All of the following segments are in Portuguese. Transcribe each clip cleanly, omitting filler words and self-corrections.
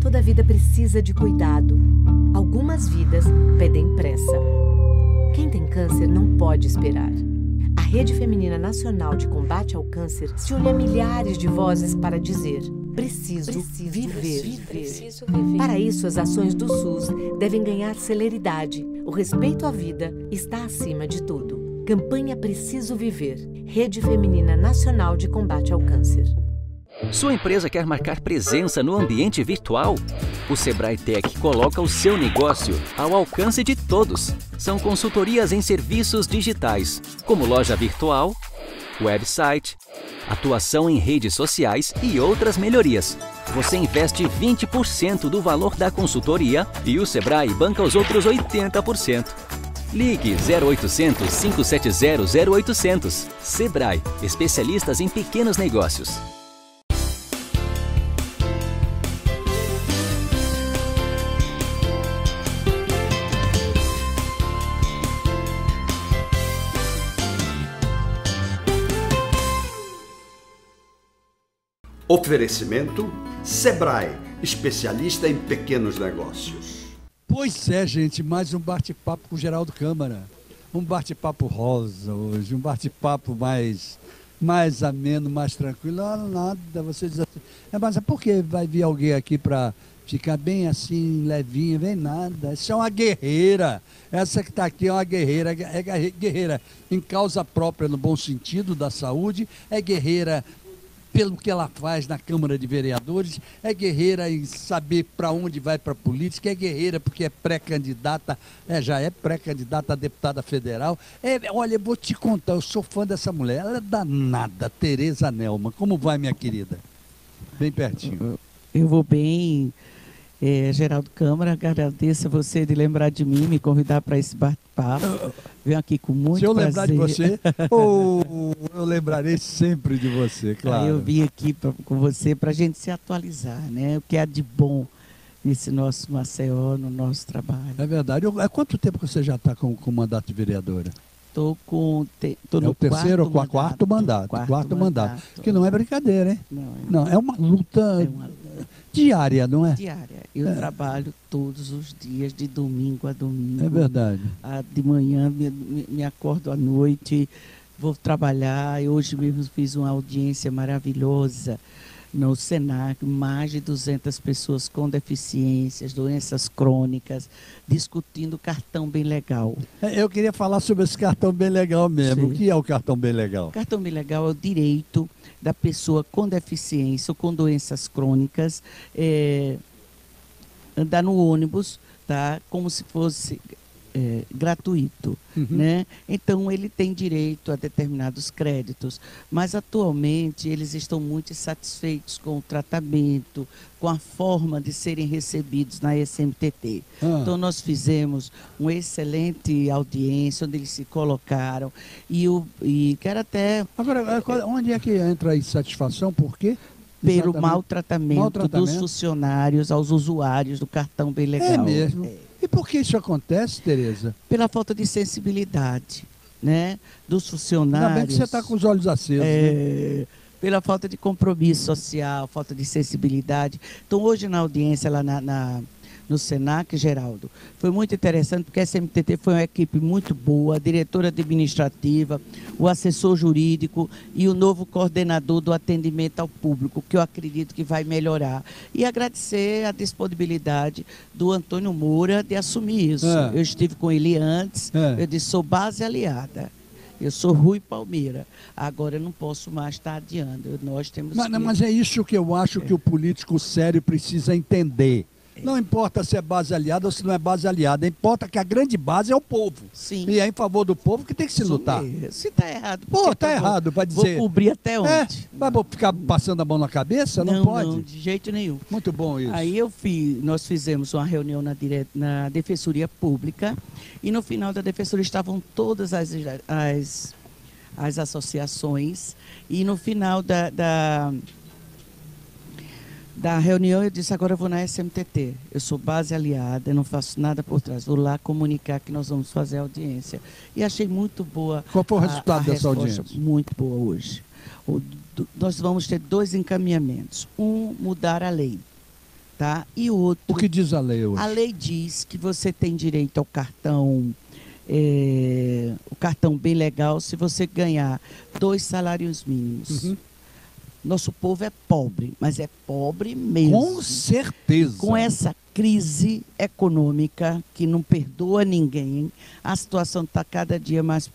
Toda vida precisa de cuidado. Algumas vidas pedem pressa. Quem tem câncer não pode esperar. A Rede Feminina Nacional de Combate ao Câncer se une a milhares de vozes para dizer: preciso viver. Para isso, as ações do SUS devem ganhar celeridade. O respeito à vida está acima de tudo. Campanha Preciso Viver. Rede Feminina Nacional de Combate ao Câncer. Sua empresa quer marcar presença no ambiente virtual? O Sebrae Tech coloca o seu negócio ao alcance de todos. São consultorias em serviços digitais, como loja virtual, website, atuação em redes sociais e outras melhorias. Você investe 20% do valor da consultoria e o Sebrae banca os outros 80%. Ligue 0800 570 0800. Sebrae, especialistas em pequenos negócios. Oferecimento Sebrae, especialista em pequenos negócios. Pois é, gente, mais um bate-papo com o Geraldo Câmara. Um bate-papo rosa hoje, um bate-papo mais ameno, mais tranquilo. Não, nada, você diz assim, mas por que vai vir alguém aqui para ficar bem assim, levinha? Vem nada, essa é uma guerreira. Essa que está aqui é uma guerreira, é guerreira em causa própria, no bom sentido da saúde, é guerreira pelo que ela faz na Câmara de Vereadores, é guerreira em saber para onde vai para a política, é guerreira porque é pré-candidata, já é pré-candidata a deputada federal. Olha, eu vou te contar, eu sou fã dessa mulher, ela é danada, Tereza Nelma. Como vai, minha querida? Bem pertinho. Eu vou bem, Geraldo Câmara, agradeço a você de lembrar de mim, me convidar para esse bate-papo. Venho aqui com muito prazer. Se eu lembrar de você, eu lembrarei sempre de você, claro. Eu vim aqui com você para a gente se atualizar, né? O que há de bom nesse nosso Maceió, no nosso trabalho. É verdade. Há quanto tempo que você já está com o mandato de vereadora? Tô no o terceiro ou quarto mandato. Quarto mandato. Que não é brincadeira, hein? Não, é uma luta diária, não é? Diária. Eu trabalho todos os dias, de domingo a domingo. É verdade. De manhã me acordo à noite, vou trabalhar. Hoje mesmo fiz uma audiência maravilhosa no Senac, mais de 200 pessoas com deficiências, doenças crônicas, discutindo cartão bem legal. Eu queria falar sobre esse cartão bem legal mesmo. Sim. O que é o cartão bem legal? O cartão bem legal é o direito da pessoa com deficiência ou com doenças crônicas andar no ônibus, tá? Como se fosse gratuito, né? Então ele tem direito a determinados créditos, mas atualmente eles estão muito insatisfeitos com o tratamento, com a forma de serem recebidos na SMTT. Então nós fizemos uma excelente audiência onde eles se colocaram e quero até... Agora, onde é que entra a insatisfação? Por quê? Pelo maltratamento dos funcionários aos usuários do cartão bem legal. É mesmo? E por que isso acontece, Tereza? Pela falta de sensibilidade, né, dos funcionários. Ainda bem que você está com os olhos acesos. Né? Pela falta de compromisso social, falta de sensibilidade. Então, hoje na audiência lá no Senac, Geraldo, foi muito interessante, porque a SMTT foi uma equipe muito boa, a diretora administrativa, o assessor jurídico e o novo coordenador do atendimento ao público, que eu acredito que vai melhorar. E agradecer a disponibilidade do Antônio Moura de assumir isso. Eu estive com ele antes, eu disse, sou base aliada. Eu sou Rui Palmeira. Agora eu não posso mais estar adiando. Nós temos mas é isso que eu acho que o político sério precisa entender. Não importa se é base aliada ou se não é base aliada, importa que a grande base é o povo. Sim. E é em favor do povo que tem que se lutar. Se está errado. Está errado para dizer. Vou cobrir até onde? Vai ficar passando a mão na cabeça? Não pode? Não, de jeito nenhum. Muito bom isso. Aí nós fizemos uma reunião na Defensoria Pública e no final da Defensoria estavam todas as associações e no final da reunião eu disse, agora eu vou na SMTT, eu sou base aliada, eu não faço nada por trás, vou lá comunicar que nós vamos fazer a audiência. E achei muito boa. Qual foi o resultado dessa audiência? Muito boa hoje. Nós vamos ter 2 encaminhamentos. Um, mudar a lei, tá? E outro, O que diz a lei hoje? a lei diz que você tem direito ao cartão, o cartão bem legal, se você ganhar 2 salários mínimos. Uhum. Nosso povo é pobre, mas é pobre mesmo. Com certeza. Com essa crise econômica que não perdoa ninguém, a situação está cada dia mais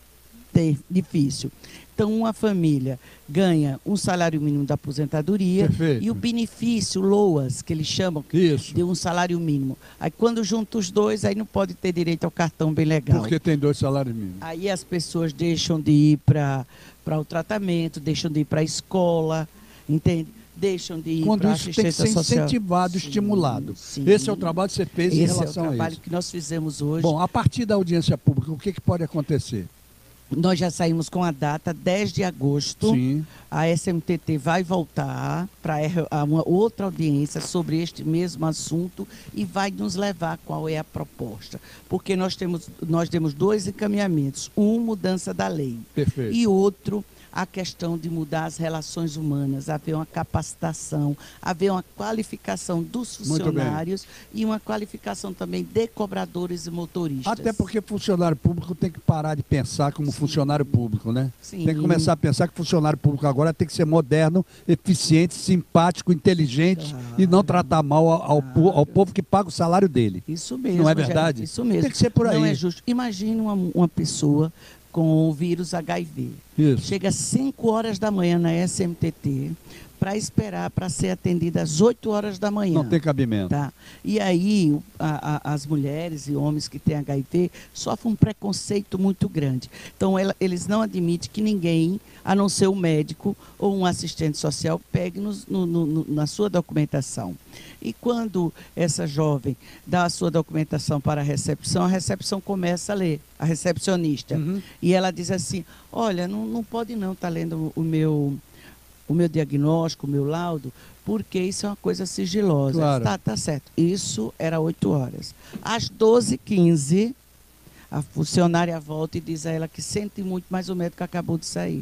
difícil. Então, uma família ganha um salário mínimo da aposentadoria. Perfeito. E o benefício, LOAS, que eles chamam, Isso. de um salário mínimo. Aí, quando junta os dois, aí não pode ter direito ao cartão bem legal. Porque tem 2 salários mínimos. Aí as pessoas deixam de ir para o tratamento, deixam de ir para a escola, entende? Deixam de ir para a Quando isso tem que assistência ser social. incentivado, Sim, estimulado. sim. Esse é o trabalho que você fez em Esse relação é o a trabalho isso. que nós fizemos hoje. Bom, a partir da audiência pública, o que pode acontecer? Nós já saímos com a data 10 de agosto. Sim. A SMTT vai voltar para uma outra audiência sobre este mesmo assunto e vai nos levar qual é a proposta. Porque nós temos 2 encaminhamentos. Um, mudança da lei. Perfeito. E outro, a questão de mudar as relações humanas, haver uma capacitação, haver uma qualificação dos funcionários e uma qualificação também de cobradores e motoristas. Até porque funcionário público tem que parar de pensar como funcionário público, né? Sim. Tem que começar a pensar que funcionário público agora tem que ser moderno, eficiente, simpático, inteligente e não tratar mal ao povo que paga o salário dele. Isso mesmo. Não é Rogério, verdade? Isso mesmo. Tem que ser por aí. Não é justo. Imagine uma pessoa com o vírus HIV. Isso. Chega às 5 horas da manhã na SMTT para esperar para ser atendida às 8 horas da manhã. Não tem cabimento. Tá? E aí as mulheres e homens que têm HIV sofrem um preconceito muito grande. Então eles não admitem que ninguém, a não ser o médico ou um assistente social, pegue na sua documentação. E quando essa jovem dá a sua documentação para a recepção começa a ler, a recepcionista. Uhum. E ela diz assim, olha, não pode não estar lendo o meu diagnóstico, o meu laudo, porque isso é uma coisa sigilosa. Claro. Tá certo. Isso era 8 horas. Às 12h15, a funcionária volta e diz a ela que sente muito, mas o médico acabou de sair.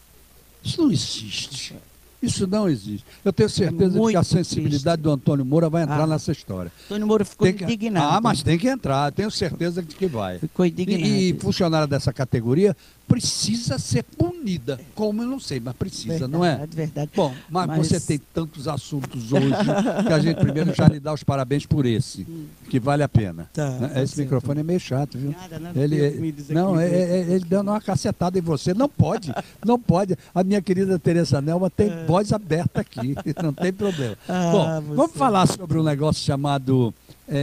Isso não existe. Isso não existe. Eu tenho certeza de que a sensibilidade do Antônio Moura vai entrar nessa história. Antônio Moura ficou indignado. Mas tem que entrar, tenho certeza de que vai. Ficou indignado. E funcionária dessa categoria precisa ser punida. Como eu não sei, mas precisa, Verdade, não é? Verdade. Bom, mas você tem tantos assuntos hoje que a gente primeiro já lhe dá os parabéns por esse, que vale a pena. Esse microfone é meio chato, viu? Ele deu uma cacetada em você. Não pode, não pode. A minha querida Tereza Nelma tem voz aberta aqui, não tem problema. Bom, vamos falar sobre um negócio chamado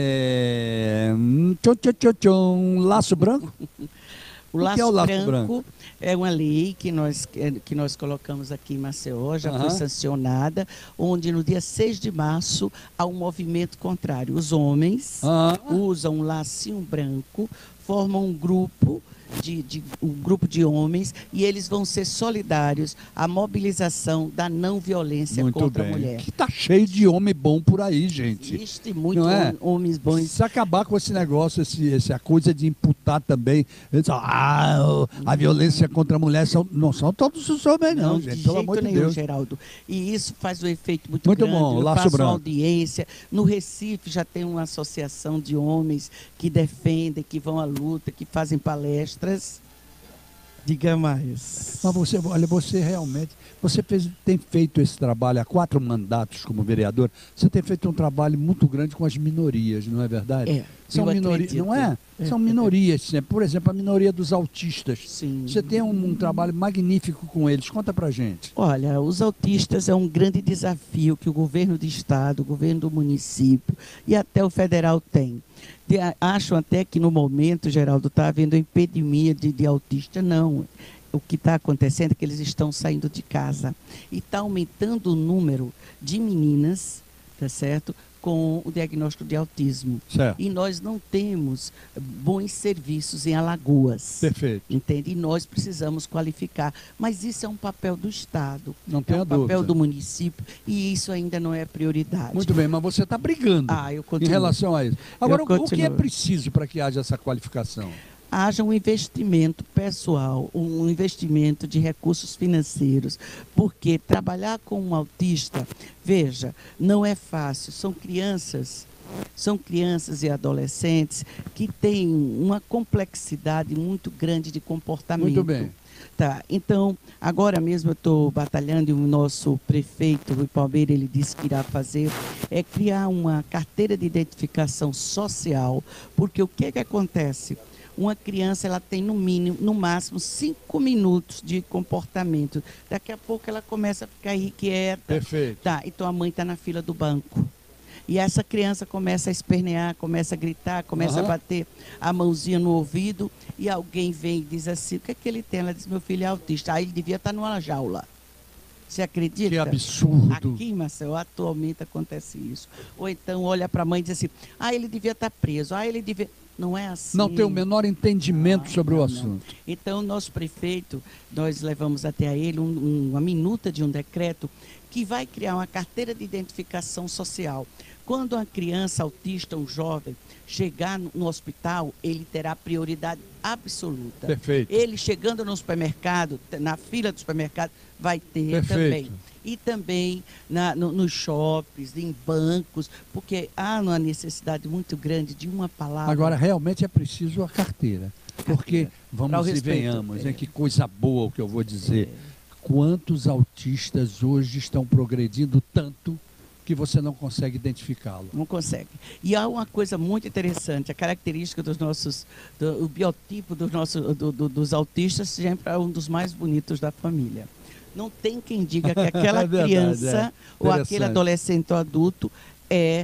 laço branco? O Laço Branco é uma lei que nós colocamos aqui em Maceió, já foi sancionada, onde no dia 6 de março há um movimento contrário. Os homens usam um lacinho branco, formam um grupo de homens e eles vão ser solidários à mobilização da não violência contra a mulher. Que tá cheio de homem bom por aí, gente. Existe muito homens bons. Se acabar com esse negócio, essa coisa de imputar também, a violência contra a mulher, não são todos os homens não, gente, pelo amor de Deus. Geraldo. E isso faz um efeito muito grande. Bom, Eu Laço faço Branco. uma audiência. No Recife já tem uma associação de homens que defendem, que vão à luta, que fazem palestras. Diga mais. Mas você realmente, tem feito esse trabalho há 4 mandatos como vereador, você tem feito um trabalho muito grande com as minorias, não é verdade? São minorias, não é? São minorias, por exemplo, a minoria dos autistas. Sim. Você tem um trabalho magnífico com eles, conta pra gente. Olha, os autistas é um grande desafio que o governo do estado, o governo do município e até o federal tem. Acho até que no momento, Geraldo, está havendo epidemia de autista, não. O que está acontecendo é que eles estão saindo de casa e está aumentando o número de meninas, tá certo? Com o diagnóstico de autismo. Certo. E nós não temos bons serviços em Alagoas. Perfeito. Entende? E nós precisamos qualificar. Mas isso é um papel do Estado. Não tenha dúvida. É um papel do município. E isso ainda não é prioridade. Muito bem, mas você está brigando eu continuo. em relação a isso. Agora, o que é preciso para que haja essa qualificação? haja um investimento pessoal, um investimento de recursos financeiros, porque trabalhar com um autista, veja, não é fácil, são crianças e adolescentes que têm uma complexidade muito grande de comportamento. Muito bem. Tá, então, agora mesmo eu estou batalhando e o nosso prefeito, Rui Palmeira, ele disse que irá fazer, é criar uma carteira de identificação social, porque o que acontece? Uma criança, ela tem no mínimo, no máximo, 5 minutos de comportamento. Daqui a pouco ela começa a ficar irrequieta. Perfeito. Tá, então a mãe está na fila do banco. E essa criança começa a espernear, começa a gritar, começa a bater a mãozinha no ouvido e alguém vem e diz assim, o que é que ele tem? Ela diz, meu filho é autista. Aí ele devia estar numa jaula. Você acredita? Que absurdo. Aqui, Marcelo, atualmente acontece isso. Ou então olha para a mãe e diz assim, ele devia estar preso, ele devia... Não é assim. Não tem o menor entendimento sobre o assunto. Então, o nosso prefeito, nós levamos até a ele uma minuta de um decreto que vai criar uma carteira de identificação social. Quando uma criança autista, um jovem, chegar no hospital, ele terá prioridade absoluta. Perfeito. Ele chegando no supermercado, na fila do supermercado, vai ter Perfeito. também. E também nos shoppings, em bancos, porque há uma necessidade muito grande de uma palavra. Agora, realmente é preciso a carteira. Porque, vamos e venhamos, que coisa boa o que eu vou dizer. Quantos autistas hoje estão progredindo tanto que você não consegue identificá-lo? Não consegue. E há uma coisa muito interessante, a característica dos nossos, o biotipo dos autistas sempre é um dos mais bonitos da família. Não tem quem diga que aquela criança ou aquele adolescente ou adulto é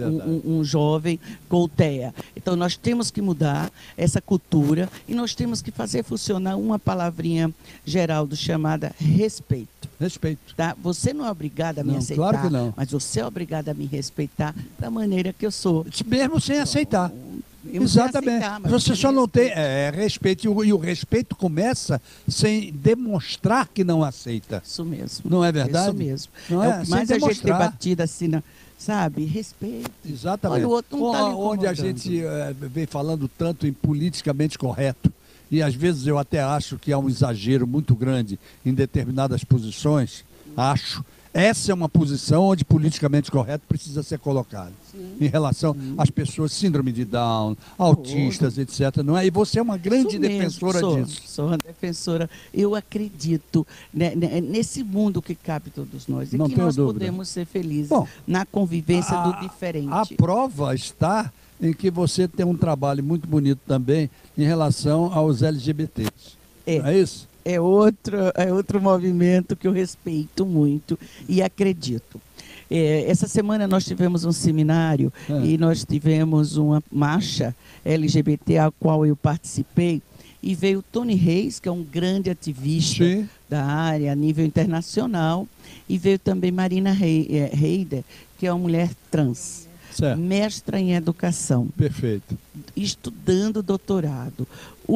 um jovem com TEA. Então, nós temos que mudar essa cultura e nós temos que fazer funcionar uma palavrinha, Geraldo, chamada respeito. Respeito. Tá? Você não é obrigado a me aceitar, claro que não. mas você é obrigado a me respeitar da maneira que eu sou. Mesmo sem aceitar. Exatamente. Aceitar, você só não tem respeito. E o respeito começa sem demonstrar que não aceita. Isso mesmo. Não é verdade? Isso mesmo. Não é o que mais a gente tem batido assim, sabe? Respeito. Exatamente. Olha, o outro não tá onde a gente vem falando tanto em politicamente correto, e às vezes eu até acho que há um exagero muito grande em determinadas posições, acho. Essa é uma posição onde politicamente correto precisa ser colocado. Sim. Em relação às pessoas síndrome de Down, autistas, etc. Não é? E você é uma grande defensora disso. Sou uma defensora. Eu acredito nesse mundo que cabe todos nós. E que nós podemos ser felizes na convivência do diferente. A prova está em que você tem um trabalho muito bonito também em relação aos LGBTs. Não é isso? É outro movimento que eu respeito muito e acredito. Essa semana nós tivemos um seminário e nós tivemos uma marcha LGBT a qual eu participei e veio Tony Reis, que é um grande ativista da área a nível internacional, e veio também Marina Heider, que é uma mulher trans. Certo. Mestra em educação. Perfeito. Estudando doutorado.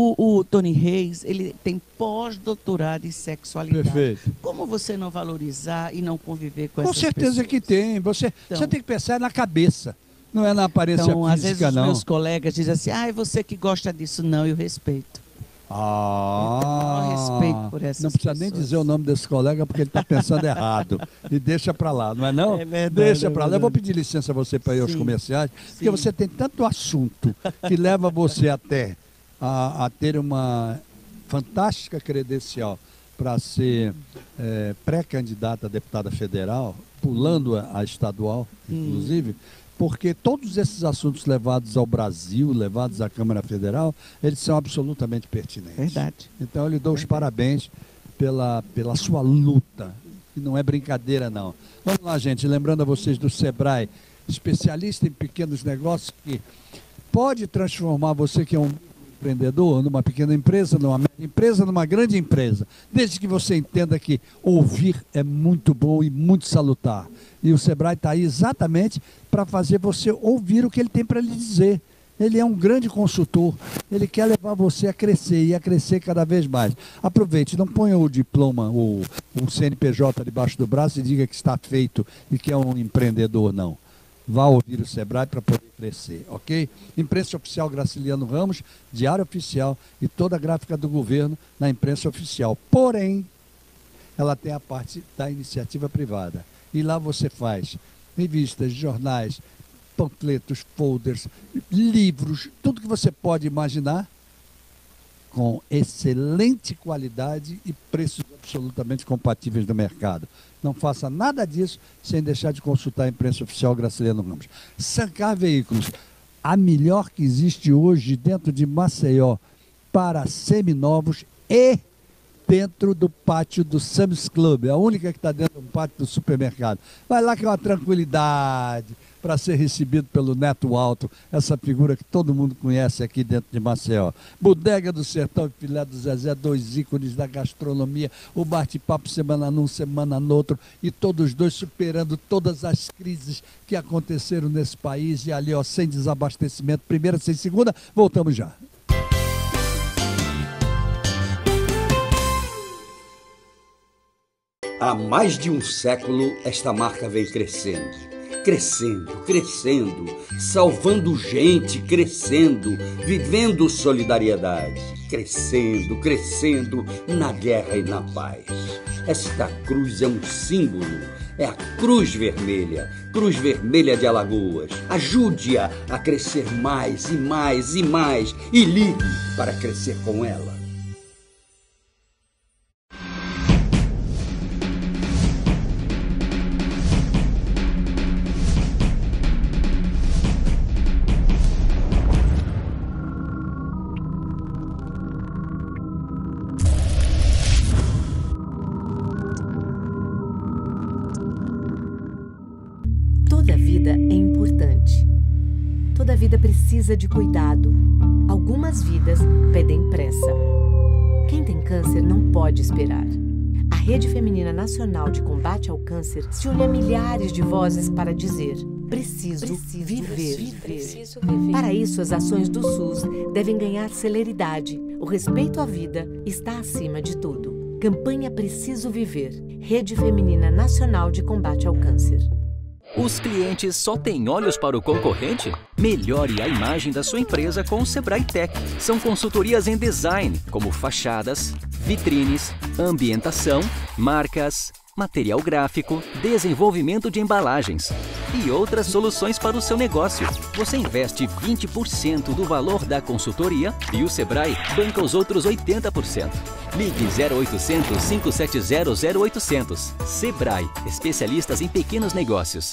O Tony Reis, ele tem pós-doutorado em sexualidade. Perfeito. Como você não valorizar e não conviver com essas pessoas? Com certeza que tem. Você tem que pensar na cabeça, não é na aparência física, não. Às vezes os meus colegas dizem assim, é você que gosta disso. Não, eu respeito. Então, respeito por essas não precisa pessoas. nem dizer o nome desse colega porque ele está pensando errado. E deixa para lá, não é não? É verdade, deixa para lá. Eu vou pedir licença a você para ir aos comerciais, porque você tem tanto assunto que leva você até a ter uma fantástica credencial para ser pré-candidata a deputada federal, pulando a estadual, inclusive, porque todos esses assuntos levados ao Brasil, levados à Câmara Federal, eles são absolutamente pertinentes. Verdade. Então eu lhe dou os parabéns pela sua luta, que não é brincadeira não. Vamos lá, gente, lembrando a vocês do Sebrae, especialista em pequenos negócios, que pode transformar você que é um empreendedor numa pequena empresa, numa média empresa, numa grande empresa, desde que você entenda que ouvir é muito bom e muito salutar. E o Sebrae está aí exatamente para fazer você ouvir o que ele tem para lhe dizer. Ele é um grande consultor, ele quer levar você a crescer e a crescer cada vez mais. Aproveite, não ponha o diploma, o CNPJ debaixo do braço e diga que está feito e que é um empreendedor, não. vá ouvir o Sebrae para poder crescer, ok? Imprensa Oficial Graciliano Ramos, Diário Oficial e toda a gráfica do governo na imprensa oficial. Porém, ela tem a parte da iniciativa privada. E lá você faz revistas, jornais, panfletos, folders, livros, tudo que você pode imaginar, com excelente qualidade e preços absolutamente compatíveis do mercado. Não faça nada disso sem deixar de consultar a imprensa oficial Graciliano Ramos. Sancar Veículos, a melhor que existe hoje dentro de Maceió para seminovos e dentro do pátio do Sam's Club, é a única que está dentro do pátio do supermercado. Vai lá que é uma tranquilidade para ser recebido pelo Neto Alto, essa figura que todo mundo conhece aqui dentro de Maceió. Bodega do Sertão e Filé do Zezé, dois ícones da gastronomia, o bate-papo semana num, semana no outro, e todos dois superando todas as crises que aconteceram nesse país, e ali, ó, sem desabastecimento, primeira, sem segunda, voltamos já. Há mais de um século, esta marca vem crescendo. Crescendo, crescendo, salvando gente, crescendo, vivendo solidariedade. Crescendo, crescendo, na guerra e na paz. Esta cruz é um símbolo, é a Cruz Vermelha de Alagoas. Ajude-a a crescer mais e mais e mais e ligue para crescer com ela. Toda vida é importante. Toda vida precisa de cuidado. Algumas vidas pedem pressa. Quem tem câncer não pode esperar. A Rede Feminina Nacional de Combate ao Câncer se une a milhares de vozes para dizer: preciso viver. Para isso, as ações do SUS devem ganhar celeridade. O respeito à vida está acima de tudo. Campanha Preciso Viver. Rede Feminina Nacional de Combate ao Câncer. Os clientes só têm olhos para o concorrente? Melhore a imagem da sua empresa com o Sebrae Tech. São consultorias em design, como fachadas, vitrines, ambientação, marcas, material gráfico, desenvolvimento de embalagens e outras soluções para o seu negócio. Você investe 20% do valor da consultoria e o Sebrae banca os outros 80%. Ligue 0800 570 0800. Sebrae, especialistas em pequenos negócios.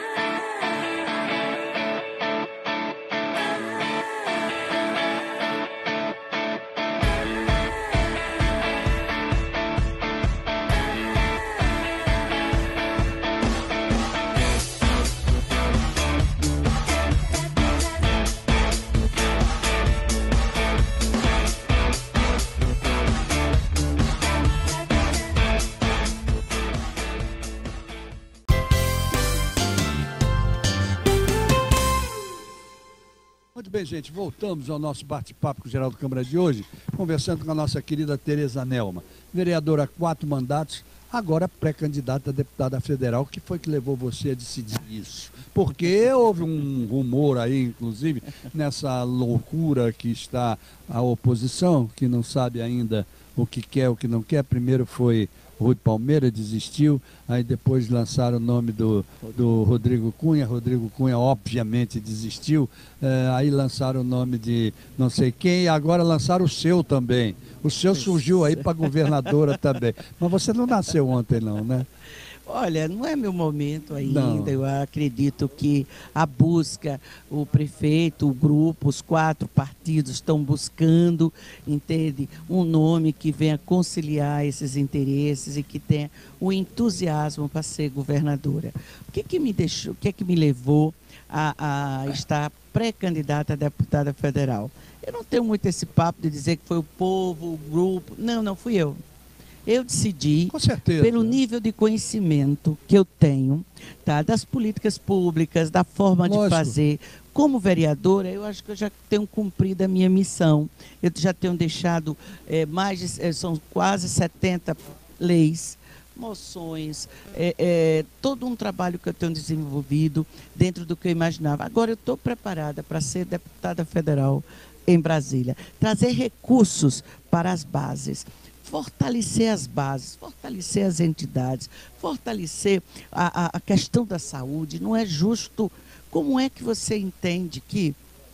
Muito bem, gente, voltamos ao nosso bate-papo com o Geraldo Câmara de hoje, conversando com a nossa querida Tereza Nelma, vereadora há 4 mandatos, agora pré-candidata a deputada federal. O que foi que levou você a decidir isso? Porque houve um rumor aí, inclusive, nessa loucura que está a oposição, que não sabe ainda o que quer, o que não quer. Primeiro foi Rui Palmeira, desistiu, aí depois lançaram o nome do Rodrigo Cunha obviamente desistiu, aí lançaram o nome de não sei quem, e agora lançaram o seu também. O seu surgiu aí para governadora também. Mas você não nasceu ontem não, né? Olha, não é meu momento ainda. Não. Eu acredito que a busca, o prefeito, o grupo, os 4 partidos estão buscando, entende, um nome que venha conciliar esses interesses e que tenha o entusiasmo para ser governadora. O que me levou a estar pré-candidata a deputada federal? Eu não tenho muito esse papo de dizer que foi o povo, o grupo. Não fui eu. Eu decidi, com certeza, pelo nível de conhecimento que eu tenho, tá, das políticas públicas, da forma Lógico. de fazer. Como vereadora, eu acho que eu já tenho cumprido a minha missão. Eu já tenho deixado são quase 70 leis, moções, todo um trabalho que eu tenho desenvolvido dentro do que eu imaginava. Agora eu estou preparada para ser deputada federal em Brasília, trazer recursos para as bases, fortalecer as bases, fortalecer as entidades, fortalecer a questão da saúde. Não é justo. Como é que você entende que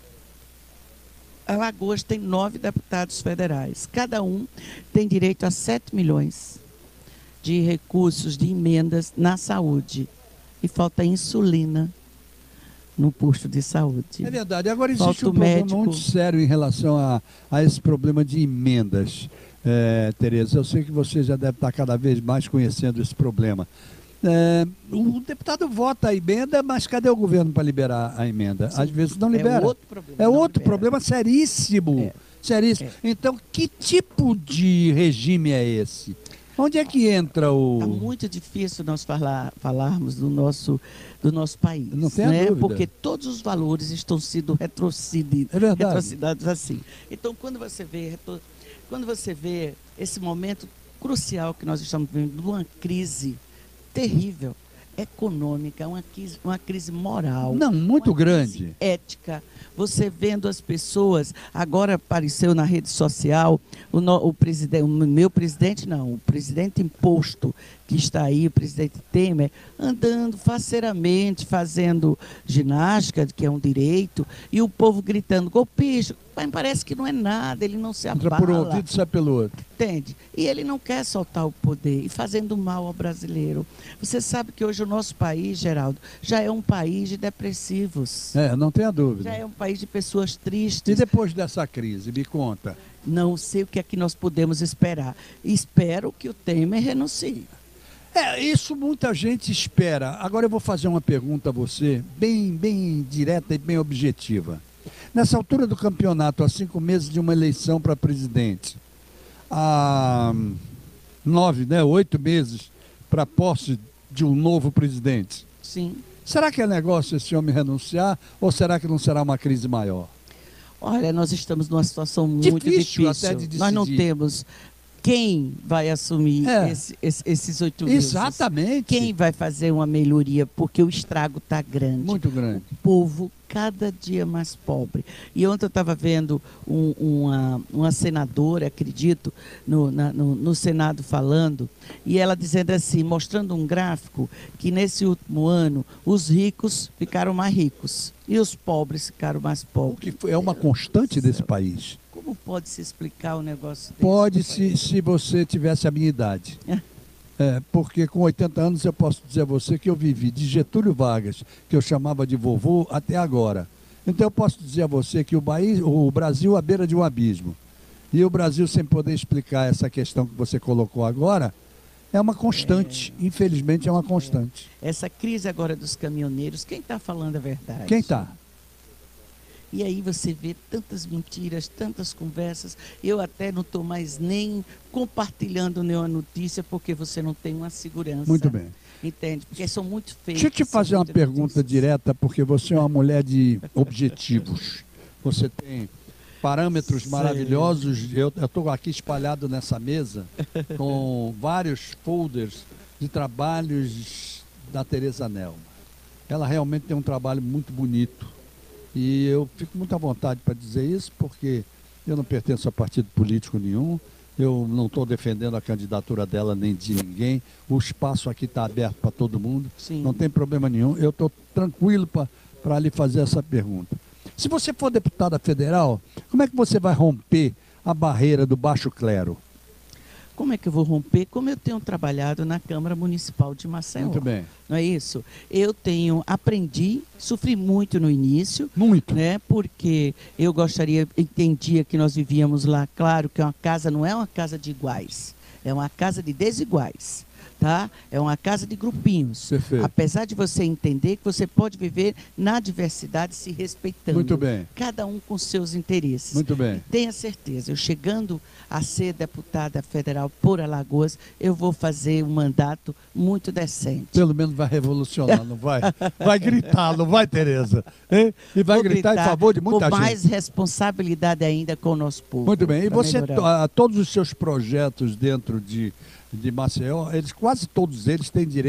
Alagoas tem 9 deputados federais, cada um tem direito a 7 milhões de recursos, de emendas na saúde, e falta insulina no posto de saúde. É verdade. Agora existe Falta um problema médico. muito sério em relação a esse problema de emendas, Tereza. Eu sei que você já deve estar cada vez mais conhecendo esse problema. O deputado vota a emenda, mas cadê o governo para liberar a emenda? Sim. Às vezes não libera. É outro problema. É não outro libera. problema seríssimo. Seríssimo. Então, que tipo de regime é esse? Onde é que entra o... Está muito difícil nós falarmos do nosso país. Não tem a né? dúvida. Porque todos os valores estão sendo retrocedidos assim. Então, quando você vê esse momento crucial que nós estamos vivendo, de uma crise terrível, econômica, uma crise moral. Não, muito uma grande. crise ética. Você vendo as pessoas, agora apareceu na rede social o presidente imposto que está aí, o presidente Temer, andando faceiramente, fazendo ginástica, que é um direito, e o povo gritando, golpista. Mas parece que não é nada, ele não se abala. Entra por um ouvido e sai pelo outro. Entende? E ele não quer soltar o poder, e fazendo mal ao brasileiro. Você sabe que hoje o nosso país, Geraldo, já é um país de depressivos. Não tenha dúvida. Já é um país de pessoas tristes. E depois dessa crise, me conta. Não sei o que é que nós podemos esperar. Espero que o Temer renuncie. Isso muita gente espera. Agora eu vou fazer uma pergunta a você, bem direta e bem objetiva. Nessa altura do campeonato, há 5 meses de uma eleição para presidente, há 8 meses para a posse de um novo presidente. Sim. Será que é negócio esse homem renunciar ou será que não será uma crise maior? Olha, nós estamos numa situação muito difícil. Até de decidir. Nós não temos quem vai assumir esses 8 meses. Exatamente. Quem vai fazer uma melhoria, porque o estrago está grande. Muito grande. O povo cada dia mais pobre. E ontem eu estava vendo uma senadora, acredito, no Senado falando, e ela dizendo assim, mostrando um gráfico, que nesse último ano os ricos ficaram mais ricos e os pobres ficaram mais pobres. O que é uma constante desse país. Como pode se explicar um negócio desse? Pode, se você tivesse a minha idade. Porque com 80 anos eu posso dizer a você que eu vivi de Getúlio Vargas, que eu chamava de vovô, até agora. Então eu posso dizer a você que o Brasil à beira de um abismo. E o Brasil, sem poder explicar essa questão que você colocou agora, é uma constante. Infelizmente é uma constante. Essa crise agora dos caminhoneiros, quem está falando a verdade? Quem está? E aí você vê tantas mentiras, tantas conversas. Eu até não estou mais nem compartilhando nenhuma notícia, porque você não tem uma segurança. Muito bem. Entende? Porque são muito feios. Deixa eu te fazer uma pergunta direta, porque você é uma mulher de objetivos. Você tem parâmetros maravilhosos. Eu estou aqui espalhado nessa mesa com vários folders de trabalhos da Tereza Nelma. Ela realmente tem um trabalho muito bonito. E eu fico muito à vontade para dizer isso, porque eu não pertenço a partido político nenhum, eu não estou defendendo a candidatura dela nem de ninguém, o espaço aqui está aberto para todo mundo, Sim. Não tem problema nenhum, eu estou tranquilo para lhe fazer essa pergunta. Se você for deputada federal, como é que você vai romper a barreira do baixo clero? Como é que eu vou romper? Como eu tenho trabalhado na Câmara Municipal de Maceió. Muito bem. Não é isso? Eu aprendi, sofri muito no início. Muito. Né? Porque eu entendia que nós vivíamos lá, claro que uma casa não é uma casa de iguais, é uma casa de desiguais. Tá? É uma casa de grupinhos. Perfeito. Apesar de você entender que você pode viver na diversidade se respeitando. Muito bem. Cada um com seus interesses. Muito bem. E tenha certeza, eu chegando a ser deputada federal por Alagoas, eu vou fazer um mandato muito decente. Pelo menos vai revolucionar, não vai? Vai gritar, não vai, Tereza? Hein? E vai gritar em favor de muita gente. Com mais responsabilidade ainda com o nosso povo. Muito bem. E você, melhorar. todos os seus projetos dentro de de Maceió, quase todos eles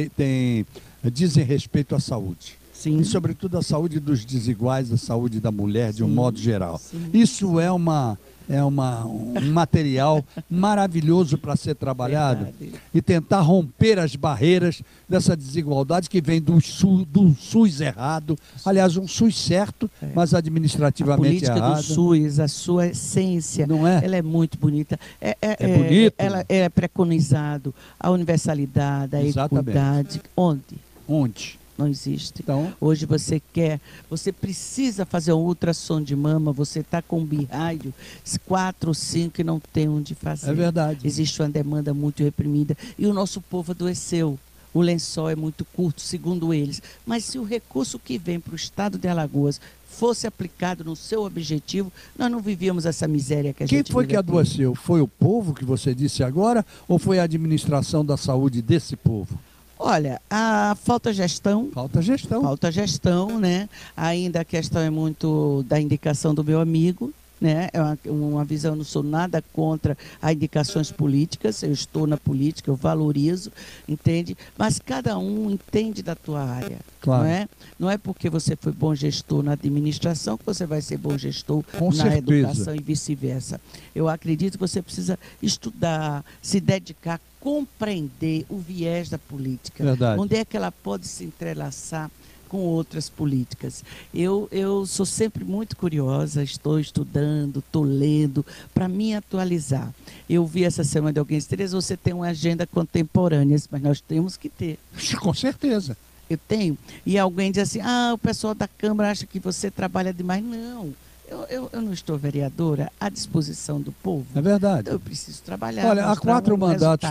dizem respeito à saúde. Sim. E, sobretudo, a saúde dos desiguais, a saúde da mulher, de um modo geral. Sim. Isso é um material maravilhoso para ser trabalhado. Verdade. E tentar romper as barreiras dessa desigualdade que vem do SUS errado. Aliás, um SUS certo, mas administrativamente errado. A política do SUS, a sua essência, não é? Ela é muito bonita. É bonito. Ela é preconizado a universalidade, a equidade. Onde? Não existe. Então, hoje você precisa fazer um ultrassom de mama, você está com um birraio, 4 ou 5 e não tem onde fazer. É verdade. Existe uma demanda muito reprimida e o nosso povo adoeceu. O lençol é muito curto, segundo eles. Mas se o recurso que vem para o estado de Alagoas fosse aplicado no seu objetivo, nós não vivíamos essa miséria que a gente vive. Quem foi que adoeceu? Foi o povo que você disse agora ou foi a administração da saúde desse povo? Olha, a falta gestão. Falta gestão. Falta gestão, né? Ainda a questão é muito da indicação do meu amigo, né? É uma visão, eu não sou nada contra as indicações políticas, eu estou na política, eu valorizo, entende? Mas cada um entende da tua área, claro. Não é? Não é porque você foi bom gestor na administração que você vai ser bom gestor com na certeza. Educação e vice-versa. Eu acredito que você precisa estudar, se dedicar, compreender o viés da política. Verdade. Onde é que ela pode se entrelaçar com outras políticas. Eu sou sempre muito curiosa, estou estudando, estou lendo, para me atualizar. Eu vi essa semana de alguém, Tereza, você tem uma agenda contemporânea, mas nós temos que ter. Com certeza. Eu tenho. E alguém diz assim, o pessoal da Câmara acha que você trabalha demais. Não. Eu não estou vereadora à disposição do povo. É verdade. Então eu preciso trabalhar. Olha, há 4 mandatos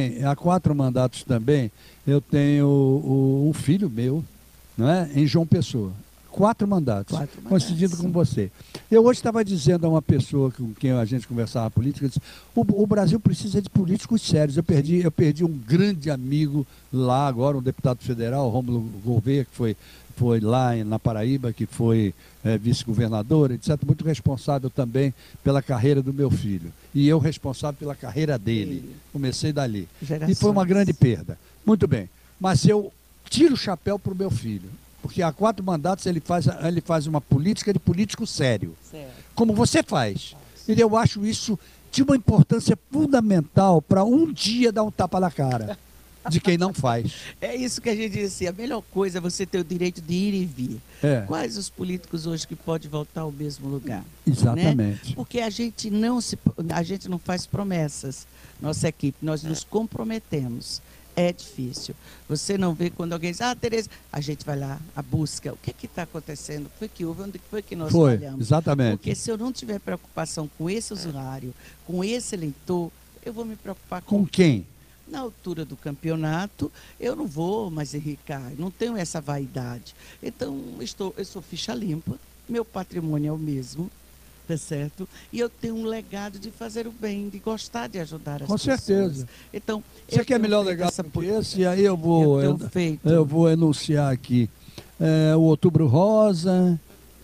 também, eu tenho um filho meu, não é? Em João Pessoa. 4 mandatos. Coincidindo com você. Eu hoje estava dizendo a uma pessoa com quem a gente conversava política, disse, o Brasil precisa de políticos sérios. Eu perdi um grande amigo lá agora, um deputado federal, Rômulo Gouveia, que foi lá na Paraíba, que foi vice-governador, etc. Muito responsável também pela carreira do meu filho. E eu responsável pela carreira dele. Comecei dali. E foi uma grande perda. Muito bem. Mas eu tiro o chapéu para o meu filho. Porque há 4 mandatos ele faz uma política de político sério. Certo. Como você faz. E eu acho isso de uma importância fundamental para um dia dar um tapa na cara de quem não faz. É isso que a gente diz assim, a melhor coisa é você ter o direito de ir e vir. Quais os políticos hoje que podem voltar ao mesmo lugar? Exatamente. Né? Porque a gente não faz promessas, nossa equipe, nós nos comprometemos. É difícil. Você não vê quando alguém diz, Tereza, a gente vai lá, a busca, o que está acontecendo, o que foi que houve, onde foi que nós falhamos? Exatamente. Porque se eu não tiver preocupação com esse usuário, com esse eleitor, eu vou me preocupar com quem? Na altura do campeonato, eu não vou mais enricar, não tenho essa vaidade. Então, eu sou ficha limpa, meu patrimônio é o mesmo, tá certo? E eu tenho um legado de fazer o bem, de gostar de ajudar as pessoas. Com certeza. Então, você quer melhor legado que esse? E aí eu vou enunciar aqui. O Outubro Rosa,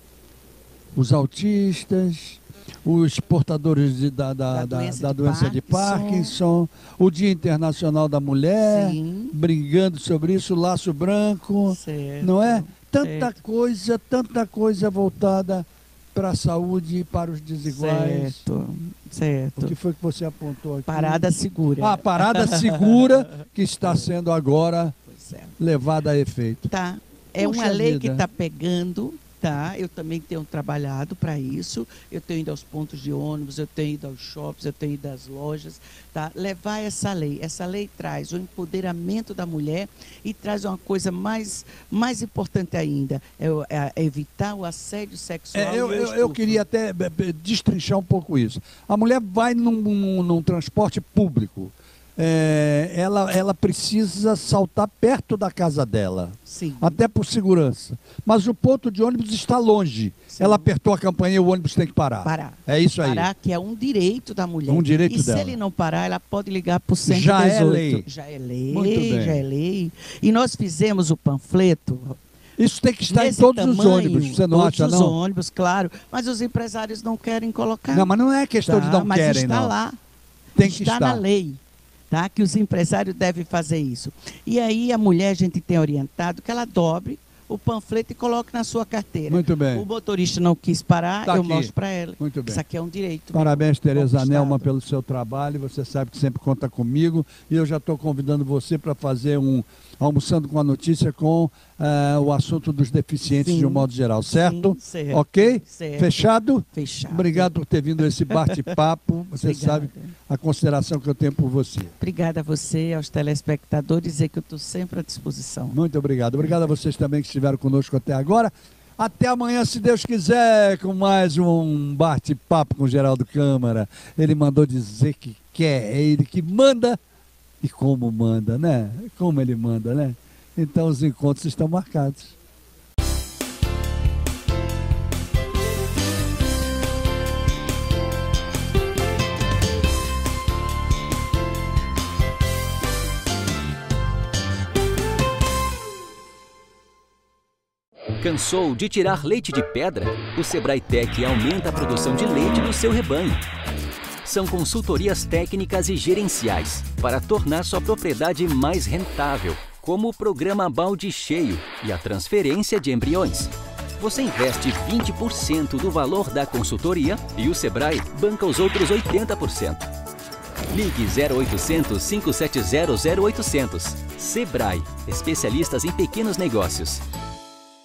os autistas, os portadores da doença de Parkinson, o Dia Internacional da Mulher, sim, brigando sobre isso, o Laço Branco, certo, não é? Tanta coisa voltada para a saúde e para os desiguais. Certo. O que foi que você apontou aqui? Parada segura. Parada segura que está sendo agora levada a efeito. Tá. É uma lei que está pegando, tá? Eu também tenho trabalhado para isso. Eu tenho ido aos pontos de ônibus, eu tenho ido aos shoppings, eu tenho ido às lojas, tá? Levar essa lei. Essa lei traz o empoderamento da mulher e traz uma coisa mais importante ainda, é evitar o assédio sexual. Eu queria até destrinchar um pouco isso. A mulher vai num transporte público. Ela precisa saltar perto da casa dela. Sim. Até por segurança. Mas o ponto de ônibus está longe. Sim. Ela apertou a campainha, o ônibus tem que parar. É isso aí. Parar, que é um direito da mulher. Um direito dela. E se ele não parar, ela pode ligar para o 118. Já é lei. Já é lei. Muito bem. Já é lei. E nós fizemos o panfleto. Isso tem que estar em todos os ônibus, você não acha, não? Todos os ônibus, claro. Mas os empresários não querem colocar. Não, mas não é questão de não querem, não. Mas está lá. Tem que estar na lei. tá? Que os empresários devem fazer isso. E aí a mulher, a gente tem orientado que ela dobre o panfleto e coloque na sua carteira. Muito bem. O motorista não quis parar, Tá eu aqui. mostro para ela. Muito bem. Isso aqui é um direito. Parabéns, Tereza conquistado. Nelma, pelo seu trabalho. Você sabe que sempre conta comigo. E eu já estou convidando você para fazer um Almoçando com a Notícia com o assunto dos deficientes, Sim. de um modo geral, certo? Sim, certo. Ok? Certo. Fechado? Fechado. Obrigado por ter vindo a esse bate-papo. Você Obrigada. sabe a consideração que eu tenho por você. Obrigada a você, aos telespectadores, dizer que eu estou sempre à disposição. Muito obrigado. Obrigado a vocês também que estiveram conosco até agora. Até amanhã, se Deus quiser, com mais um bate-papo com Geraldo Câmara. Ele mandou dizer que quer, é ele que manda e como manda, né? Como ele manda, né? Então os encontros estão marcados. Cansou de tirar leite de pedra? O Sebrae Tech aumenta a produção de leite do seu rebanho. São consultorias técnicas e gerenciais para tornar sua propriedade mais rentável, como o programa Balde Cheio e a transferência de embriões. Você investe 20% do valor da consultoria e o Sebrae banca os outros 80%. Ligue 0800 570 0800. Sebrae, especialistas em pequenos negócios.